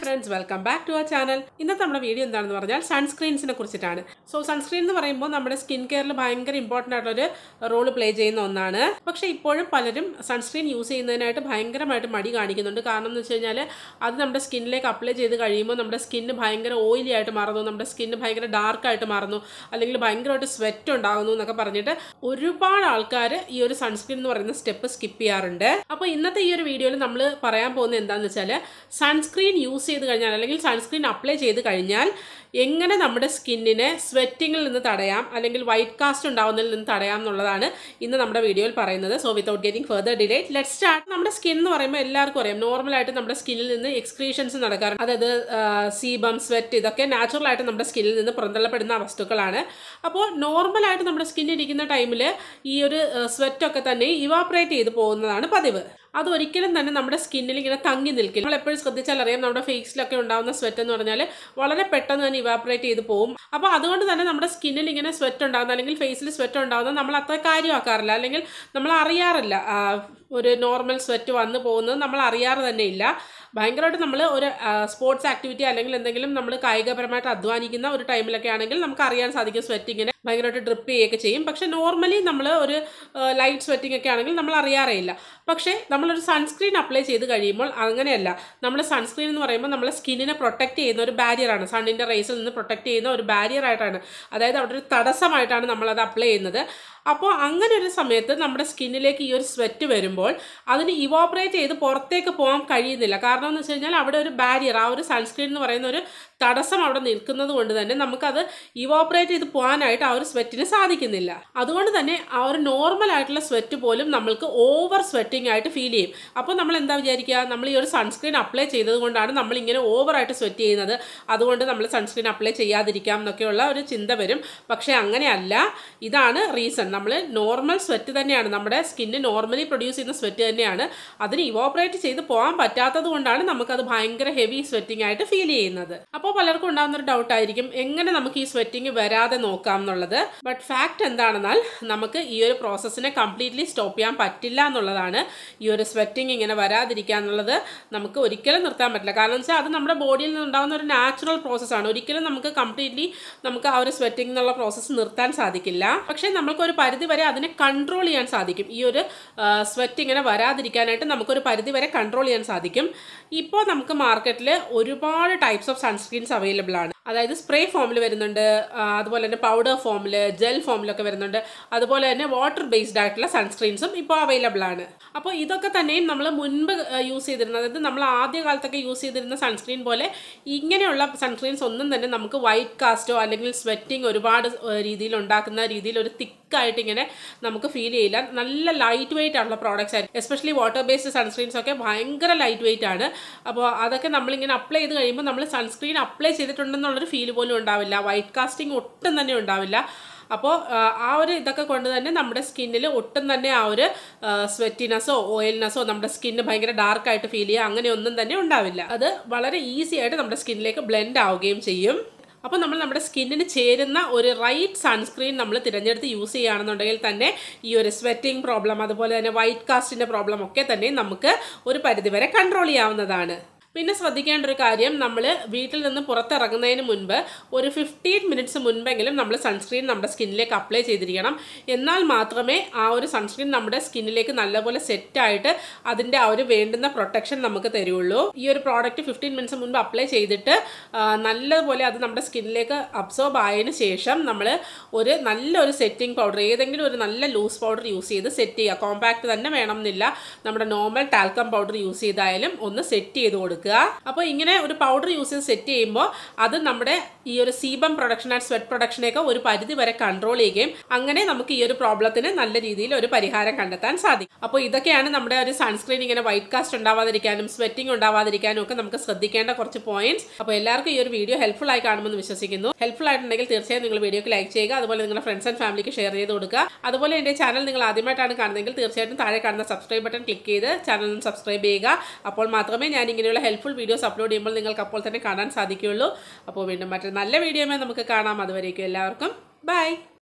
friends, welcome back to our channel. ഇന്നത്തെ നമ്മുടെ video എന്താണെന്ന് പറഞ്ഞാൽ സൺസ്ക്രീൻസിനെ കുറിച്ചിട്ടാണ്. സോ സൺസ്ക്രീൻ എന്ന് പറയുമ്പോൾ നമ്മുടെ സ്കിൻ കെയറിൽ ഭയങ്കര ഇമ്പോർട്ടൻ്റ് ആയിട്ടുള്ളൊരു റോൾ പ്ലേ ചെയ്യുന്ന ഒന്നാണ്. പക്ഷേ ഇപ്പോഴും പലരും സൺസ്ക്രീൻ യൂസ് ചെയ്യുന്നതിനായിട്ട് ഭയങ്കരമായിട്ട് മടി കാണിക്കുന്നുണ്ട്. കാരണം എന്ന് വെച്ച് കഴിഞ്ഞാൽ അത് നമ്മുടെ സ്കിന്നിലേക്ക് അപ്ലൈ ചെയ്ത് കഴിയുമ്പോൾ നമ്മുടെ സ്കിന്ന് ഭയങ്കര ഓയിലി ആയിട്ട് മാറുന്നു, നമ്മുടെ സ്കിന്ന് ഭയങ്കര ഡാർക്കായിട്ട് മാറുന്നു, അല്ലെങ്കിൽ ഭയങ്കരമായിട്ട് സ്വെറ്റ് ഉണ്ടാകുന്നു എന്നൊക്കെ പറഞ്ഞിട്ട് ഒരുപാട് ആൾക്കാർ ഈ ഒരു സൺസ്ക്രീൻ എന്ന് പറയുന്ന സ്റ്റെപ്പ് സ്കിപ്പ് ചെയ്യാറുണ്ട്. അപ്പോൾ ഇന്നത്തെ ഈ ഒരു വീഡിയോയിൽ നമ്മൾ പറയാൻ പോകുന്നത് എന്താണെന്ന് വെച്ചാൽ സൺസ്ക്രീൻ യൂസ് ചെയ്ത് കഴിഞ്ഞാൽ അല്ലെങ്കിൽ സൺസ്ക്രീൻ അപ്ലൈ ചെയ്ത് കഴിഞ്ഞാൽ എങ്ങനെ നമ്മുടെ സ്കിന്നിനെ സ്വെറ്റിങ്ങിൽ നിന്ന് തടയാം അല്ലെങ്കിൽ വൈറ്റ് കാസ്റ്റ് ഉണ്ടാവുന്നതിൽ നിന്ന് തടയാം എന്നുള്ളതാണ് ഇന്ന് നമ്മുടെ വീഡിയോയിൽ പറയുന്നത്. So without getting further delay let's start. നമ്മുടെ സ്കിൻ എന്ന് പറയുമ്പോൾ എല്ലാവർക്കും അറിയാം, നോർമലായിട്ട് നമ്മുടെ സ്കിന്നിൽ നിന്ന് എക്സ്ക്രീഷൻസ് നടക്കാറുണ്ട്. അതായത് സീബം, സ്വെറ്റ്, ഇതൊക്കെ നാച്ചുറലായിട്ട് നമ്മുടെ സ്കിന്നിൽ നിന്ന് പുറന്തള്ളപ്പെടുന്ന വസ്തുക്കളാണ്. അപ്പോൾ നോർമലായിട്ട് നമ്മുടെ സ്കിന്നിൽ ഇരിക്കുന്ന ടൈമിൽ ഈ ഒരു സ്വെറ്റൊക്കെ തന്നെ ഇവാപ്പറേറ്റ് ചെയ്ത് പോകുന്നതാണ് പതിവ്. അതൊരിക്കലും തന്നെ നമ്മുടെ സ്കിന്നിൽ ഇങ്ങനെ തങ്ങി നിൽക്കില്ല. നമ്മൾ എപ്പോഴും ശ്രദ്ധിച്ചാൽ അറിയാം, നമ്മുടെ ഫേസിലൊക്കെ ഉണ്ടാകുന്ന സ്വെറ്റ് എന്ന് പറഞ്ഞാൽ വളരെ പെട്ടെന്ന് തന്നെ ഇവാപ്പറേറ്റ് ചെയ്ത് പോകും. അപ്പോൾ അതുകൊണ്ട് തന്നെ നമ്മുടെ സ്കിന്നിൽ ഇങ്ങനെ സ്വെറ്റ് ഉണ്ടാകുന്ന അല്ലെങ്കിൽ ഫേസിൽ സ്വെറ്റ് ഉണ്ടാകുന്നത് നമ്മൾ അത്ര കാര്യമാക്കാറില്ല, അല്ലെങ്കിൽ നമ്മൾ അറിയാറില്ല. ഒരു നോർമൽ സ്വെറ്റ് വന്നു പോകുന്നത് നമ്മൾ അറിയാറ് തന്നെ ഇല്ല. ഭയങ്കരമായിട്ട് നമ്മൾ ഒരു സ്പോർട്സ് ആക്ടിവിറ്റി അല്ലെങ്കിൽ എന്തെങ്കിലും നമ്മൾ കായികപരമായിട്ട് അധ്വാനിക്കുന്ന ഒരു ടൈമിലൊക്കെ ആണെങ്കിൽ നമുക്ക് അറിയാൻ സാധിക്കും സ്വെറ്റ് ഇങ്ങനെ ഭയങ്കരമായിട്ട് ഡ്രിപ്പ് ചെയ്യുകയൊക്കെ ചെയ്യും. പക്ഷേ നോർമലി നമ്മൾ ഒരു ലൈറ്റ് സ്വെറ്റിംഗ് ഒക്കെ ആണെങ്കിൽ നമ്മൾ അറിയാറേ ഇല്ല. പക്ഷേ നമ്മളൊരു സൺസ്ക്രീൻ അപ്ലൈ ചെയ്ത് കഴിയുമ്പോൾ അങ്ങനെയല്ല. നമ്മൾ സൺസ്ക്രീൻ എന്ന് പറയുമ്പോൾ നമ്മളെ സ്കിന്നിനെ പ്രൊട്ടക്റ്റ് ചെയ്യുന്ന ഒരു ബാരിയറാണ്, സണ്ണിൻ്റെ റേസിൽ നിന്ന് പ്രൊട്ടക്റ്റ് ചെയ്യുന്ന ഒരു ബാരിയറായിട്ടാണ്, അതായത് അവിടെ ഒരു തടസ്സമായിട്ടാണ് നമ്മളത് അപ്ലൈ ചെയ്യുന്നത്. അപ്പോൾ അങ്ങനെ ഒരു സമയത്ത് നമ്മുടെ സ്കിന്നിലേക്ക് ഈ ഒരു സ്വെറ്റ് വരുമ്പോൾ അതിന് ഇവോപ്പറേറ്റ് ചെയ്ത് പുറത്തേക്ക് പോകാൻ കഴിയുന്നില്ല. കാരണം എന്ന് വെച്ച് കഴിഞ്ഞാൽ അവിടെ ഒരു ബാരിയർ, ആ ഒരു സൺസ്ക്രീൻ എന്ന് പറയുന്ന ഒരു തടസ്സം അവിടെ നിൽക്കുന്നത് കൊണ്ട് തന്നെ നമുക്കത് ഇവോപ്പറേറ്റ് ചെയ്ത് പോകാനായിട്ട് ആ ഒരു സ്വെറ്റിന് സാധിക്കുന്നില്ല. അതുകൊണ്ട് തന്നെ ആ ഒരു നോർമൽ ആയിട്ടുള്ള സ്വെറ്റ് പോലും നമ്മൾക്ക് ഓവർ സ്വെറ്റിംഗ് ആയിട്ട് ഫീൽ ചെയ്യും. അപ്പോൾ നമ്മൾ എന്താ വിചാരിക്കുക, നമ്മൾ ഈ ഒരു സൺസ്ക്രീൻ അപ്ലൈ ചെയ്തത് കൊണ്ടാണ് നമ്മളിങ്ങനെ ഓവറായിട്ട് സ്വെറ്റ് ചെയ്യുന്നത്, അതുകൊണ്ട് നമ്മൾ സൺസ്ക്രീൻ അപ്ലൈ ചെയ്യാതിരിക്കാം എന്നൊക്കെയുള്ള ഒരു ചിന്ത വരും. പക്ഷേ അങ്ങനെയല്ല. ഇതാണ് റീസൺ. നമ്മൾ നോർമൽ സ്വെറ്റ് തന്നെയാണ്, നമ്മുടെ സ്കിന്ന് നോർമലി പ്രൊഡ്യൂസ് ചെയ്യുന്ന സ്വെറ്റ് തന്നെയാണ്, അതിന് ഇവോപ്പറേറ്റ് ചെയ്ത് പോകാൻ പറ്റാത്തത് കൊണ്ടാണ് നമുക്കത് ഭയങ്കര ഹെവി സ്വെറ്റിംഗ് ആയിട്ട് ഫീൽ ചെയ്യുന്നത്. അപ്പോൾ പലർക്കും ഉണ്ടാകുന്നൊരു ഡൗട്ട് ആയിരിക്കും, എങ്ങനെ നമുക്ക് ഈ സ്വെറ്റിംഗ് വരാതെ നോക്കാം എന്നുള്ളത്. ബട്ട് ഫാക്റ്റ് എന്താണെന്നാൽ നമുക്ക് ഈ ഒരു പ്രോസസ്സിനെ കംപ്ലീറ്റ്ലി സ്റ്റോപ്പ് ചെയ്യാൻ പറ്റില്ല എന്നുള്ളതാണ്. ഈ ഒരു സ്വെറ്റിംഗ് ഇങ്ങനെ വരാതിരിക്കുക എന്നുള്ളത് നമുക്ക് ഒരിക്കലും നിർത്താൻ പറ്റില്ല. കാരണം എന്ന് വെച്ചാൽ അത് നമ്മുടെ ബോഡിയിൽ നിന്നുണ്ടാകുന്ന ഒരു നാച്ചുറൽ പ്രോസസ്സാണ്. ഒരിക്കലും നമുക്ക് കംപ്ലീറ്റ്ലി നമുക്ക് ആ ഒരു സ്വെറ്റിംഗ് എന്നുള്ള പ്രോസസ്സ് നിർത്താൻ സാധിക്കില്ല. പക്ഷേ നമുക്കൊരു പരിധി വരെ അതിനെ കൺട്രോൾ ചെയ്യാൻ സാധിക്കും. ഈ ഒരു സ്വെറ്റ് ഇങ്ങനെ വരാതിരിക്കാനായിട്ട് നമുക്കൊരു പരിധി വരെ കൺട്രോൾ ചെയ്യാൻ സാധിക്കും. ഇപ്പോൾ നമുക്ക് മാർക്കറ്റിൽ ഒരുപാട് ടൈപ്സ് ഓഫ് സൺസ്ക്രീൻസ് അവൈലബിൾ ആണ്. അതായത് സ്പ്രേ ഫോമിൽ വരുന്നുണ്ട്, അതുപോലെ തന്നെ പൗഡർ ഫോമിൽ, ജെൽ ഫോമിലൊക്കെ വരുന്നുണ്ട്, അതുപോലെ തന്നെ വാട്ടർ ബേസ്ഡ് ആയിട്ടുള്ള സൺസ്ക്രീൻസും ഇപ്പോൾ അവൈലബിൾ ആണ്. അപ്പോൾ ഇതൊക്കെ തന്നെയും നമ്മൾ മുൻപ് യൂസ് ചെയ്തിരുന്നത്, അതായത് നമ്മൾ ആദ്യ കാലത്തൊക്കെ യൂസ് ചെയ്തിരുന്ന സൺസ്ക്രീൻ പോലെ ഇങ്ങനെയുള്ള സൺസ്ക്രീൻസ് ഒന്നും തന്നെ നമുക്ക് വൈറ്റ് കാസ്റ്റോ അല്ലെങ്കിൽ സ്വെറ്റിംഗ് ഒരുപാട് രീതിയിൽ ഉണ്ടാക്കുന്ന രീതിയിൽ ഒരു തിക്കായിട്ട് ഇങ്ങനെ നമുക്ക് ഫീൽ ചെയ്യില്ല. നല്ല ലൈറ്റ് വെയിറ്റ് ആയിട്ടുള്ള പ്രോഡക്റ്റ്സ് ആയിരിക്കും. എസ്പെഷ്യലി വാട്ടർ ബേസ്ഡ് സൺസ്ക്രീൻസ് ഒക്കെ ഭയങ്കര ലൈറ്റ് വെയിറ്റ് ആണ്. അപ്പോൾ അതൊക്കെ നമ്മളിങ്ങനെ അപ്ലൈ ചെയ്ത് കഴിയുമ്പോൾ നമ്മൾ സൺസ്ക്രീൻ അപ്ലൈ ചെയ്തിട്ടുണ്ടെന്നുള്ളൊരു ഫീൽ പോലും ഉണ്ടാവില്ല, വൈറ്റ് കാസ്റ്റിംഗ് ഒട്ടും തന്നെ ഉണ്ടാവില്ല. അപ്പോൾ ആ ഒരു ഇതൊക്കെ കൊണ്ട് തന്നെ നമ്മുടെ സ്കിന്നിൽ ഒട്ടും തന്നെ ആ ഒരു സ്വെറ്റിനെസ്സോ ഓയിൽനെസ്സോ നമ്മുടെ സ്കിന്ന് ഭയങ്കര ഡാർക്കായിട്ട് ഫീൽ ചെയ്യുക അങ്ങനെയൊന്നും തന്നെ ഉണ്ടാവില്ല. അത് വളരെ ഈസി ആയിട്ട് നമ്മുടെ സ്കിന്നിലേക്ക് ബ്ലെൻഡ് ആവുകയും ചെയ്യും. അപ്പോൾ നമ്മൾ നമ്മുടെ സ്കിന്നിന് ചേരുന്ന ഒരു റൈറ്റ് സൺസ്ക്രീൻ നമ്മൾ തിരഞ്ഞെടുത്ത് യൂസ് ചെയ്യുകയാണെന്നുണ്ടെങ്കിൽ തന്നെ ഈ ഒരു സ്വെറ്റിംഗ് പ്രോബ്ലം, അതുപോലെ തന്നെ വൈറ്റ് കാസ്റ്റിൻ്റെ പ്രോബ്ലം ഒക്കെ തന്നെ നമുക്ക് ഒരു പരിധിവരെ കൺട്രോൾ ചെയ്യാവുന്നതാണ്. പിന്നെ ശ്രദ്ധിക്കേണ്ട ഒരു കാര്യം, നമ്മൾ വീട്ടിൽ നിന്ന് പുറത്തിറങ്ങുന്നതിന് മുൻപ് ഒരു 15 മിനിറ്റ്സ് മുൻപെങ്കിലും നമ്മൾ സൺസ്ക്രീൻ നമ്മുടെ സ്കിന്നിലേക്ക് അപ്ലൈ ചെയ്തിരിക്കണം. എന്നാൽ മാത്രമേ ആ ഒരു സൺസ്ക്രീൻ നമ്മുടെ സ്കിന്നിലേക്ക് നല്ലപോലെ സെറ്റായിട്ട് അതിൻ്റെ ആ ഒരു വേണ്ടുന്ന പ്രൊട്ടക്ഷൻ നമുക്ക് തരുള്ളൂ. ഈ ഒരു പ്രോഡക്റ്റ് 15 മിനിറ്റ്സ് മുൻപ് അപ്ലൈ ചെയ്തിട്ട് നല്ലപോലെ അത് നമ്മുടെ സ്കിന്നിലേക്ക് അബ്സോർബ് ആയതിനു ശേഷം നമ്മൾ ഒരു നല്ലൊരു സെറ്റിംഗ് പൗഡർ, ഏതെങ്കിലും ഒരു നല്ല ലൂസ് പൗഡർ യൂസ് ചെയ്ത് സെറ്റ് ചെയ്യുക. കോമ്പാക്റ്റ് തന്നെ വേണമെന്നില്ല, നമ്മുടെ നോർമൽ ടാൽക്കം പൗഡർ യൂസ് ചെയ്തായാലും ഒന്ന് സെറ്റ് ചെയ്ത് കൊടുക്കുക. അപ്പോൾ ഇങ്ങനെ ഒരു പൗഡർ യൂസ് ചെയ്ത് സെറ്റ് ചെയ്യുമ്പോൾ അത് നമ്മുടെ ഈ ഒരു സീബം പ്രൊഡക്ഷൻ ആൻഡ് സ്വെറ്റ് പ്രൊഡക്ഷനെയൊക്കെ ഒരു പരിധി വരെ കൺട്രോൾ ചെയ്യുകയും അങ്ങനെ നമുക്ക് ഈ ഒരു പ്രോബ്ലത്തിന് നല്ല രീതിയിൽ ഒരു പരിഹാരം കണ്ടെത്താൻ സാധിക്കും. അപ്പോൾ ഇതൊക്കെയാണ് നമ്മുടെ ഒരു സൺസ്ക്രീൻ ഇങ്ങനെ വൈറ്റ് കാസ്റ്റ് ഉണ്ടാവാതിരിക്കാനും സ്വെറ്റിംഗ് ഉണ്ടാവാതിരിക്കാനും ഒക്കെ നമുക്ക് ശ്രദ്ധിക്കേണ്ട കുറച്ച് പോയിന്റ്സ്. അപ്പോൾ എല്ലാവർക്കും ഈ ഒരു വീഡിയോ ഹെൽപ്ഫുൾ ആയി കാണുമെന്ന് വിശ്വസിക്കുന്നു. ഹെൽപ്ഫുൾ ആയിട്ടുണ്ടെങ്കിൽ തീർച്ചയായും നിങ്ങൾ വീഡിയോക്ക് ലൈക്ക് ചെയ്യുക, അതുപോലെ നിങ്ങളുടെ ഫ്രണ്ട്സ് ആൻഡ് ഫാമിലിക്ക് ഷെയർ ചെയ്ത് കൊടുക്കുക. അതുപോലെ എൻ്റെ ചാനൽ നിങ്ങൾ ആദ്യമായിട്ടാണ് കാണുന്നതെങ്കിൽ തീർച്ചയായിട്ടും താഴെ കാണുന്ന സബ്സ്ക്രൈബ് ബട്ടൺ ക്ലിക്ക് ചെയ്ത് ചാനൽ സബ്സ്ക്രൈബ് ചെയ്യുക. അപ്പോൾ മാത്രമേ ഞാൻ ഇങ്ങനെയുള്ള ഹെൽപ്ഫുൾ വീഡിയോസ് അപ്ലോഡ് ചെയ്യുമ്പോൾ നിങ്ങൾക്ക് അപ്പോൾ തന്നെ കാണാൻ സാധിക്കുകയുള്ളൂ. അപ്പോൾ വീണ്ടും മറ്റൊരു നല്ല വീഡിയോയുമായി നമുക്ക് കാണാം. അതുവരേക്കും എല്ലാവർക്കും ബൈ.